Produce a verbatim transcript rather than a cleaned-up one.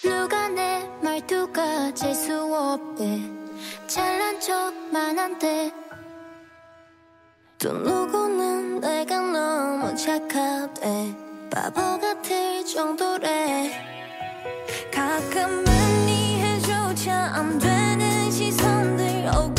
누가 내 말투가 재수없대 잘난 척만 한대 또 누구는 내가 너무 착하대 바보 같을 정도래 가끔은 이해조차 안 되는 시선들